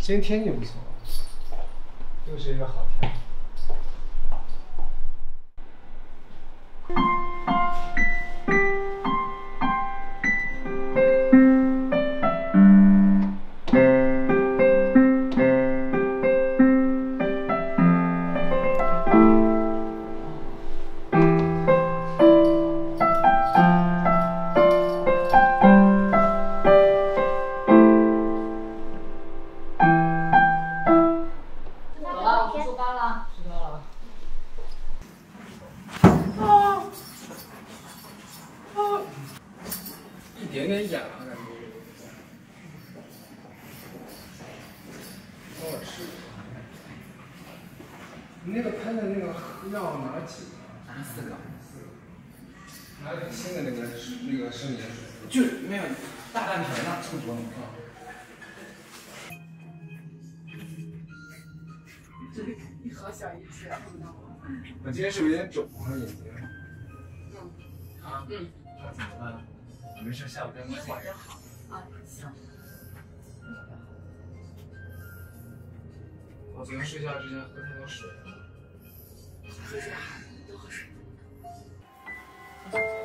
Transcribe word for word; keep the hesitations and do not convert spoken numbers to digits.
今天天气不错，又是一个好天。 一点点痒啊，感觉。等会儿试。你那个喷的那个药拿几个？ 拿四个。 四个。拿点新的那个那个生理盐水。 就没有大半瓶呢，这么多呢。 你好小一只，看不到我。 我今天是不是有点肿啊眼睛？ 嗯。 啊？ 嗯。 那怎么办？没事，下午再一会儿就好。啊，行。 我昨天睡觉之前喝太多水了。 睡觉多喝水。